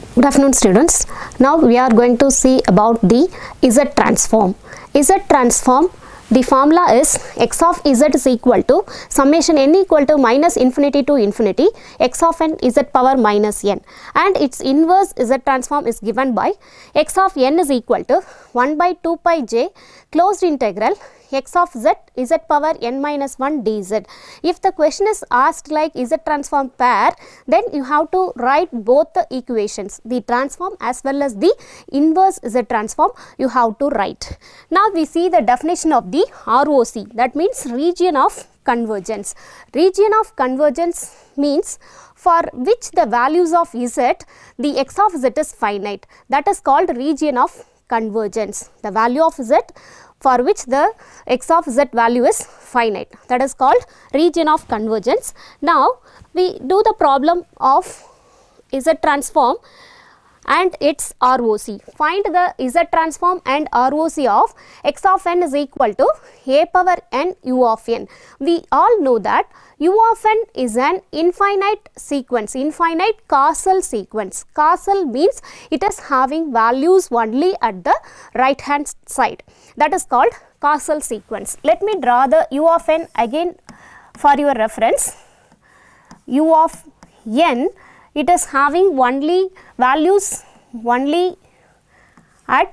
Good afternoon students. Now we are going to see about the Z transform. Z transform, the formula is x of z is equal to summation n equal to minus infinity to infinity x of n z power minus n, and its inverse Z transform is given by x of n is equal to 1 by 2 pi j closed integral x of z power n minus 1 dz. If the question is asked like Z transform pair, then you have to write both the equations, the transform as well as the inverse Z transform you have to write. Now we see the definition of the ROC, that means region of convergence. Region of convergence means for which the values of z, the x of z is finite, that is called region of convergence. The value of z for which the x of z value is finite, that is called region of convergence. Now we do the problem of Z transform and its ROC. Find the Z transform and ROC of x of n is equal to a power n u of n. We all know that u of n is an infinite sequence, infinite causal sequence. Causal means it is having values only at the right hand side, that is called causal sequence. Let me draw the u of n again for your reference. U of n, it is having only values only at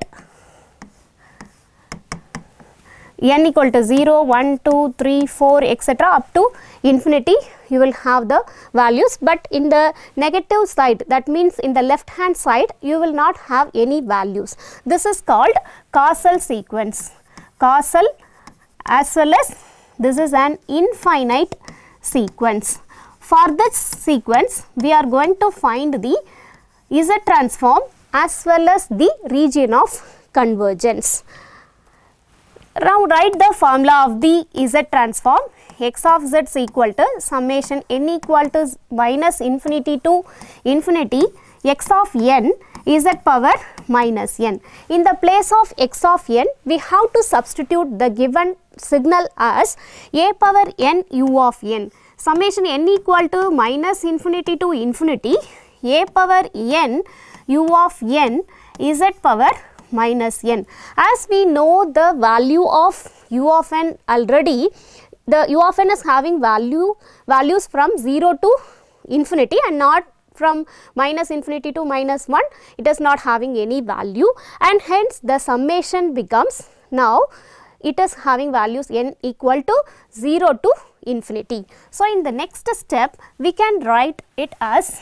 n equal to 0, 1, 2, 3, 4 etc. up to infinity you will have the values, but in the negative side, that means in the left hand side, you will not have any values. This is called causal sequence. Causal as well as this is an infinite sequence. For this sequence, we are going to find the Z transform as well as the region of convergence. Now write the formula of the Z transform. X of z is equal to summation n equal to minus infinity to infinity x of n z power minus n. In the place of x of n, we have to substitute the given signal as a power n u of n. Summation n equal to minus infinity to infinity a power n u of n z power minus n. As we know the value of u of n already, the u of n is having values from 0 to infinity and not from minus infinity to minus 1, it is not having any value, and hence the summation becomes, now it is having values n equal to 0 to infinity. So in the next step, we can write it as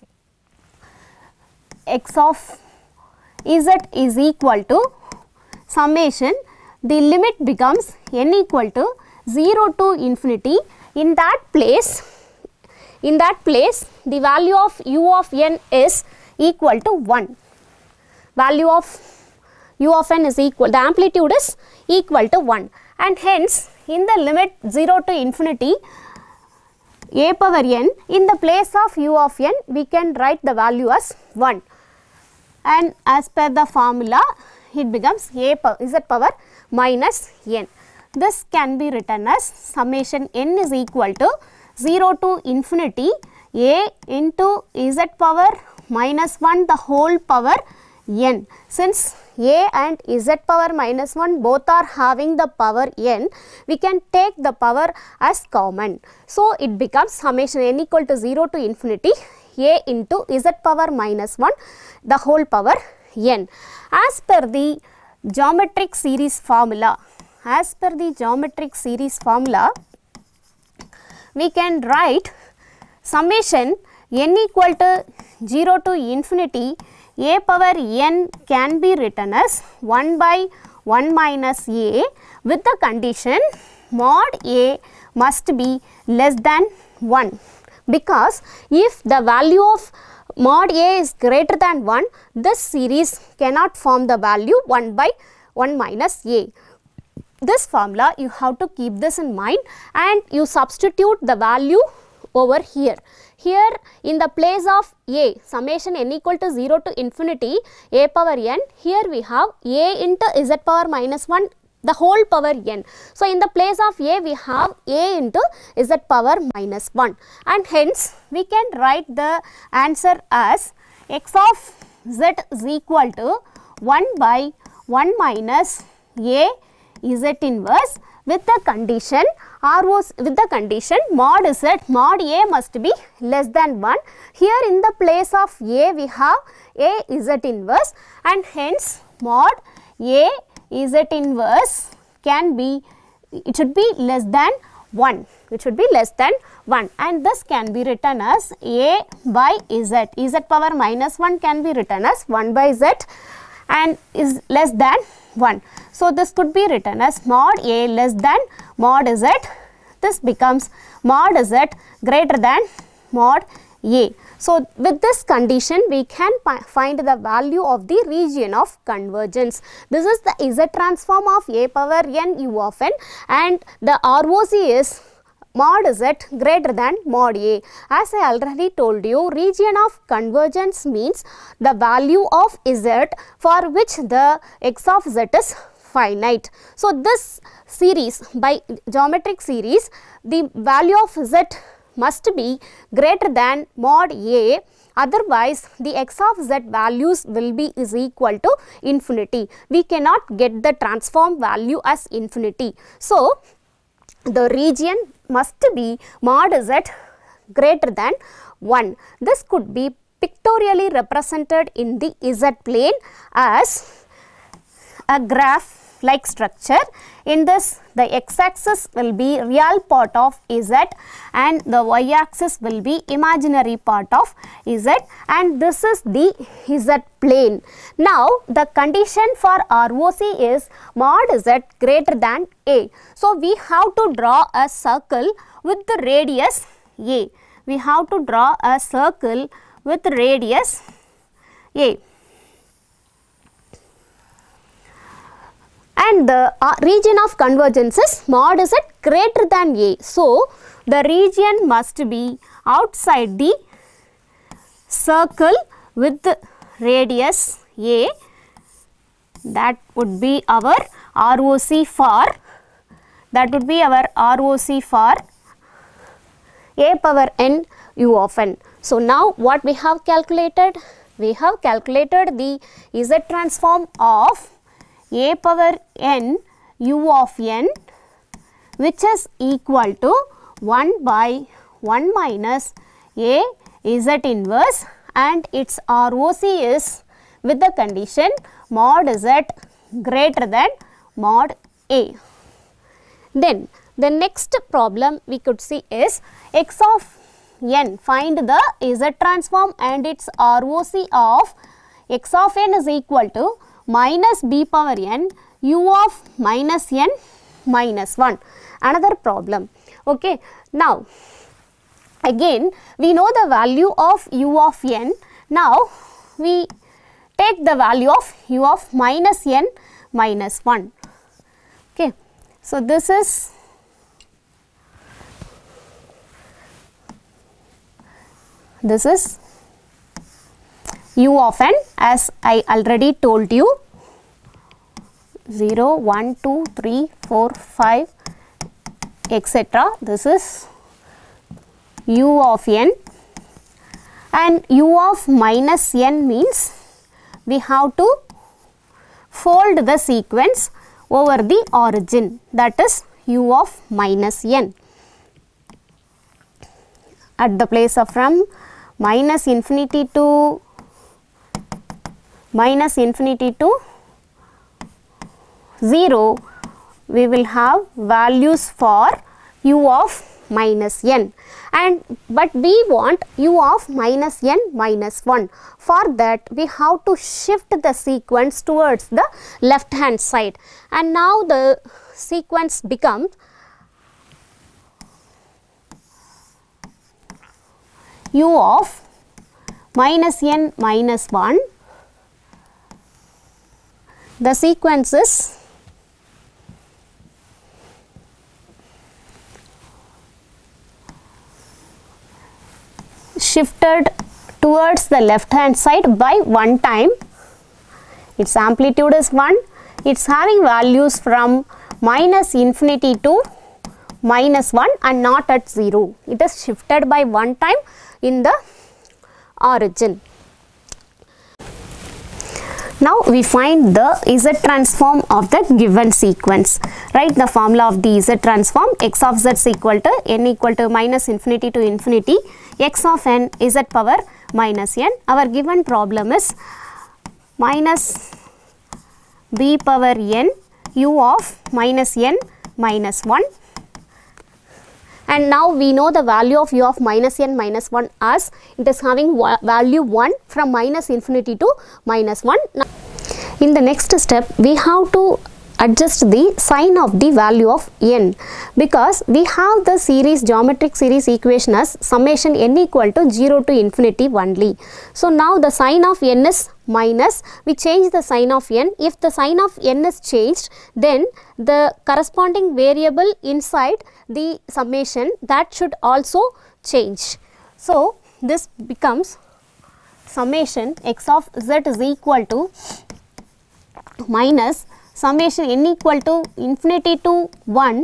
x of z is equal to summation, the limit becomes n equal to 0 to infinity. In that place the value of u of n is equal to 1. Value of u of n is equal, the amplitude is equal to 1, and hence in the limit 0 to infinity a power n, in the place of u of n we can write the value as 1, and as per the formula it becomes a power z power minus n. This can be written as summation n is equal to 0 to infinity a into z power minus 1 the whole power n. Since a and z power minus 1 both are having the power n, we can take the power as common. So it becomes summation n equal to 0 to infinity a into z power minus 1 the whole power n. As per the geometric series formula, we can write summation n equal to 0 to infinity a power n can be written as 1 by 1 minus a with the condition mod a must be less than 1, because if the value of mod a is greater than 1, this series cannot form the value 1 by 1 minus a. This formula you have to keep this in mind, and you substitute the value over here. Here in the place of a, summation n equal to 0 to infinity a power n, here we have a into z power minus 1 the whole power n. So in the place of a we have a into z power minus 1, and hence we can write the answer as x of z is equal to 1 by 1 minus a z inverse with the condition mod z mod a must be less than 1. Here in the place of a we have a z inverse, and hence mod a z inverse can be, it should be less than 1. It should be less than 1, and this can be written as a by z power minus 1 can be written as 1 by z and is less than 1. So this could be written as mod a less than mod z. This becomes mod z greater than mod a. So with this condition we can find the value of the region of convergence. This is the z transform of a power n u of n, and the ROC is mod z greater than mod a. As I already told you, region of convergence means the value of z for which the x of z is finite. So this series, by geometric series, the value of z must be greater than mod a, otherwise the x of z values will be is equal to infinity. We cannot get the transform value as infinity. So the region must be mod z greater than 1. This could be pictorially represented in the z plane as a graph like structure. In this, the x-axis will be real part of z and the y-axis will be imaginary part of z, and this is the z plane. Now the condition for ROC is mod z greater than a. So we have to draw a circle with the radius a. We have to draw a circle with radius a. And the region of convergence is mod z greater than a. So the region must be outside the circle with the radius a. That would be our ROC for, a power n u of n. So now what we have calculated? We have calculated the z transform of a power n u of n, which is equal to 1 by 1 minus a z inverse, and its ROC is with the condition mod z greater than mod a. Then the next problem we could see is x of n. Find the z transform and its ROC of x of n is equal to minus b power n u of minus n minus 1. Another problem. Okay. Now again we know the value of u of n. Now we take the value of u of minus n minus 1. Okay. So this is u of n, as I already told you, 0, 1, 2, 3, 4, 5, etc. This is u of n, and u of minus n means we have to fold the sequence over the origin, that is u of minus n. At the place of from minus infinity to 0, we will have values for u of minus n, but we want u of minus n minus 1. For that we have to shift the sequence towards the left hand side, and now the sequence becomes u of minus n minus 1. The sequence is shifted towards the left hand side by 1 time. Its amplitude is 1. It's having values from minus infinity to minus 1 and not at 0. It is shifted by 1 time in the origin. Now we find the Z transform of the given sequence. Write the formula of the Z transform. X of Z is equal to n equal to minus infinity to infinity x of n Z power minus n. Our given problem is minus b power n u of minus n minus 1. And now we know the value of u of minus n minus 1 as it is having value 1 from minus infinity to minus 1. Now, in the next step, we have to adjust the sign of the value of n, because we have the series geometric series equation as summation n equal to 0 to infinity only. So now the sign of n is minus, we change the sign of n. If the sign of n is changed, then the corresponding variable inside the summation that should also change. So this becomes summation x of z is equal to minus summation n equal to infinity to 1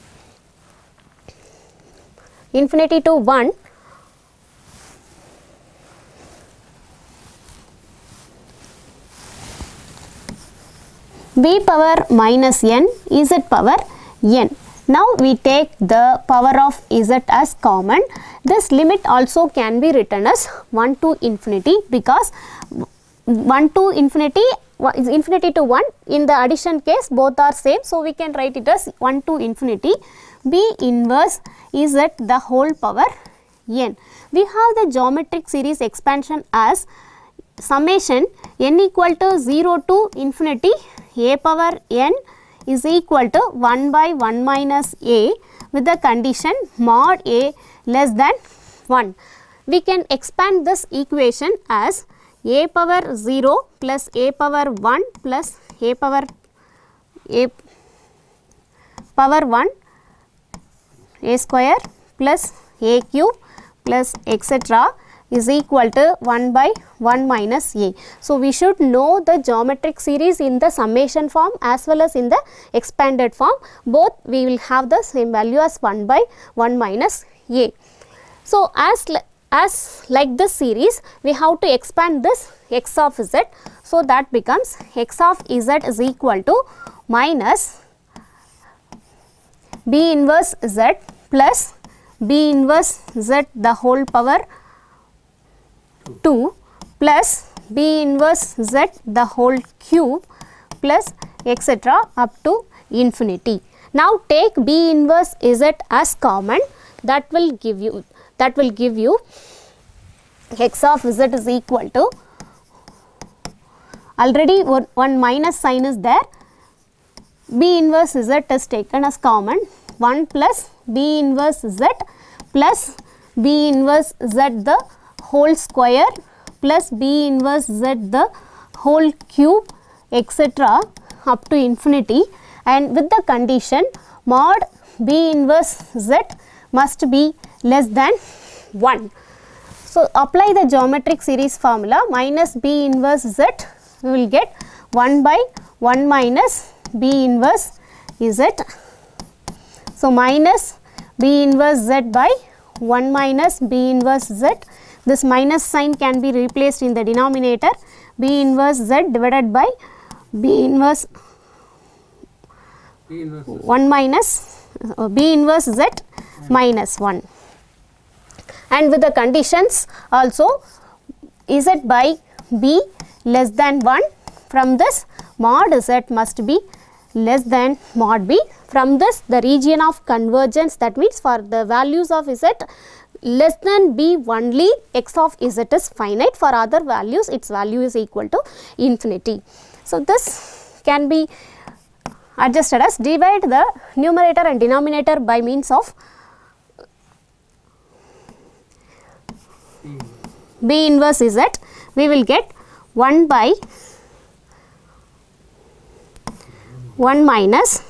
b power minus n z power n. Now we take the power of z as common. This limit also can be written as 1 to infinity, because 1 to infinity is infinity to 1. In the addition case both are same, so we can write it as 1 to infinity b inverse z the whole power n. We have the geometric series expansion as summation n equal to 0 to infinity a power n is equal to 1 by 1 minus a with the condition mod a less than 1. We can expand this equation as a power 0 plus a power 1 plus a power 1 a square plus a cube plus etc. is equal to 1 by 1 minus a. So we should know the geometric series in the summation form as well as in the expanded form. Both we will have the same value as 1 by 1 minus a. So as like this series, we have to expand this x of z. So that becomes x of z is equal to minus b inverse z plus b inverse z the whole power 2 plus b inverse z the whole cube plus etc. up to infinity. Now take b inverse z as common. That will give you x of z is equal to, already one minus sign is there, b inverse z is taken as common, 1 plus b inverse z plus b inverse z the whole square plus b inverse z the whole cube etc. up to infinity, and with the condition mod b inverse z must be less than 1. So apply the geometric series formula, minus b inverse z, we will get 1 by 1 minus b inverse z. So minus b inverse z by 1 minus b inverse z. This minus sign can be replaced in the denominator, b inverse z divided by b inverse 1 minus b inverse z minus 1. And with the conditions also z by b less than 1, from this mod z must be less than mod b. From this the region of convergence, that means for the values of z less than b only x of z is finite, for other values its value is equal to infinity. So this can be adjusted as divide the numerator and denominator by means of b inverse z, we will get 1 by 1 minus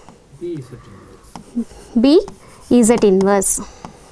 b z inverse.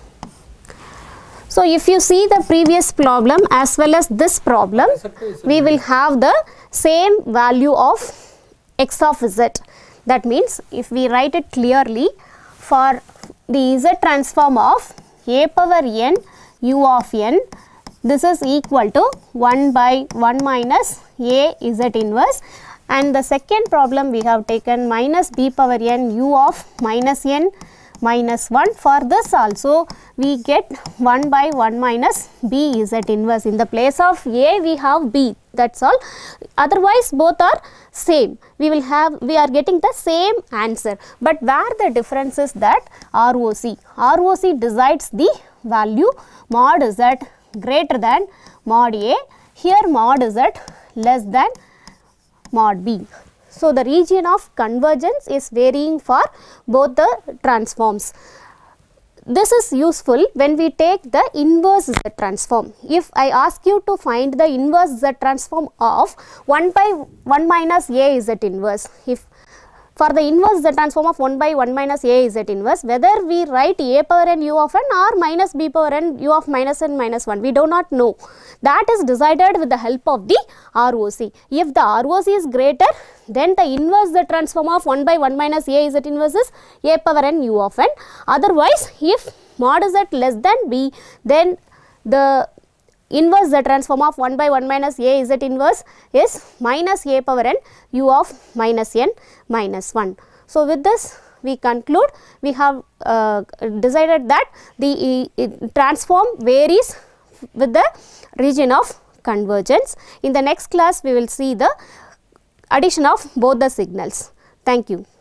So if you see the previous problem as well as this problem, we will have the same value of x of z. That means if we write it clearly, for the z transform of a power n u of n, this is equal to 1 by 1 minus a z inverse, and the second problem we have taken minus b power n u of minus n minus 1. For this also we get 1 by 1 minus b z inverse. In the place of a we have b, that's all. Otherwise both are same. We are getting the same answer, but where the difference is that ROC decides the value mod z greater than mod a. Here mod z less than mod b. So the region of convergence is varying for both the transforms. This is useful when we take the inverse Z transform. If I ask you to find the inverse Z transform of 1 by 1 minus a Z inverse, if for the inverse Z transform of 1 by 1 minus a Z inverse, whether we write a power n u of n or minus b power n u of minus n minus 1, we do not know. That is decided with the help of the ROC. If the ROC is greater, then the inverse Z transform of 1 by 1 minus a Z inverse is a power n u of n. Otherwise, if mod z less than b, then the inverse Z transform of 1 by 1 minus a Z inverse is minus a power n u of minus n minus 1. So with this we conclude, we have decided that the transform varies with the region of convergence. In the next class we will see the addition of both the signals. Thank you.